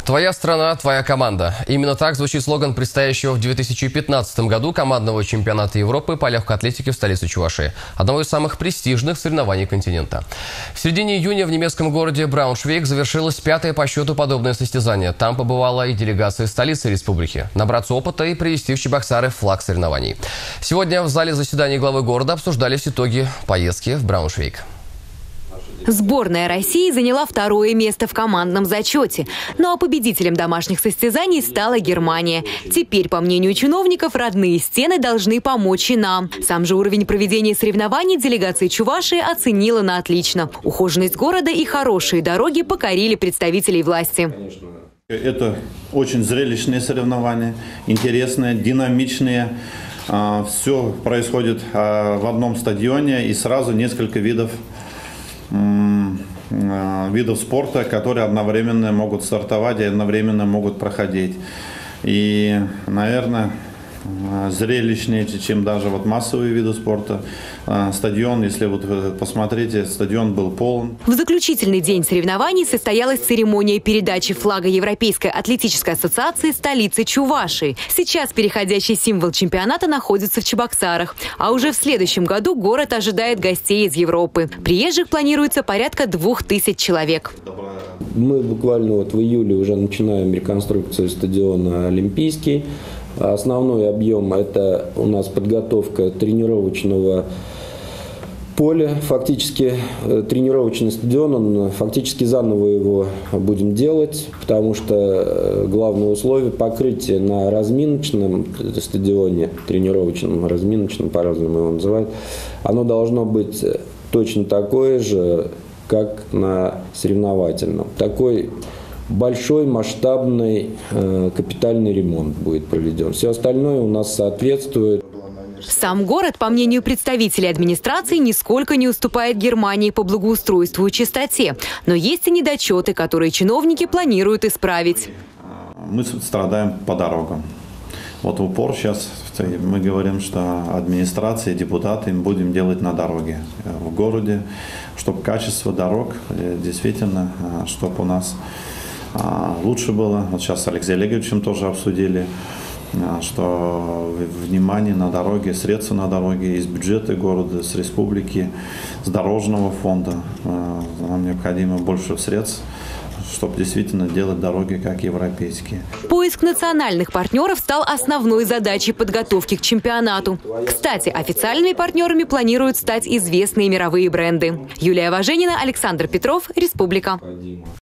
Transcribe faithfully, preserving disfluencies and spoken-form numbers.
Твоя страна, твоя команда. Именно так звучит слоган предстоящего в две тысячи пятнадцатом году командного чемпионата Европы по легкой атлетике в столице Чувашии, одного из самых престижных соревнований континента. В середине июня в немецком городе Брауншвейг завершилось пятое по счету подобное состязание. Там побывала и делегация столицы республики. Набраться опыта и привезти в Чебоксары флаг соревнований. Сегодня в зале заседаний главы города обсуждались итоги поездки в Брауншвейг. Сборная России заняла второе место в командном зачете. Ну а победителем домашних состязаний стала Германия. Теперь, по мнению чиновников, родные стены должны помочь и нам. Сам же уровень проведения соревнований делегация Чувашии оценила на отлично. Ухоженность города и хорошие дороги покорили представителей власти. Это очень зрелищные соревнования, интересные, динамичные. Все происходит в одном стадионе и сразу несколько видов видов спорта, которые одновременно могут стартовать и одновременно могут проходить. И, наверное, зрелищнее, чем даже вот массовые виды спорта. Стадион, если вот посмотрите, стадион был полон. В заключительный день соревнований состоялась церемония передачи флага Европейской атлетической ассоциации столицы Чувашии. Сейчас переходящий символ чемпионата находится в Чебоксарах. А уже в следующем году город ожидает гостей из Европы. Приезжих планируется порядка двух тысяч человек. Мы буквально вот в июле уже начинаем реконструкцию стадиона «Олимпийский». Основной объем – это у нас подготовка тренировочного поля. Фактически тренировочный стадион, он фактически заново его будем делать, потому что главное условие – покрытие на разминочном стадионе, тренировочном, разминочном, по-разному его называют, оно должно быть точно такое же, как на соревновательном. Такой большой масштабный э, капитальный ремонт будет проведен. Все остальное у нас соответствует. Сам город, по мнению представителей администрации, нисколько не уступает Германии по благоустройству и чистоте. Но есть и недочеты, которые чиновники планируют исправить. Мы страдаем по дорогам. Вот в упор сейчас мы говорим, что администрация, депутаты им будем делать на дороге в городе, чтобы качество дорог действительно, чтобы у нас лучше было. Вот сейчас с Алексеем Олеговичем тоже обсудили, что внимание на дороге, средства на дороге из бюджета города, с республики, с дорожного фонда. Нам необходимо больше средств, чтобы действительно делать дороги как европейские. Поиск национальных партнеров стал основной задачей подготовки к чемпионату. Кстати, официальными партнерами планируют стать известные мировые бренды. Юлия Важенина, Александр Петров, Республика.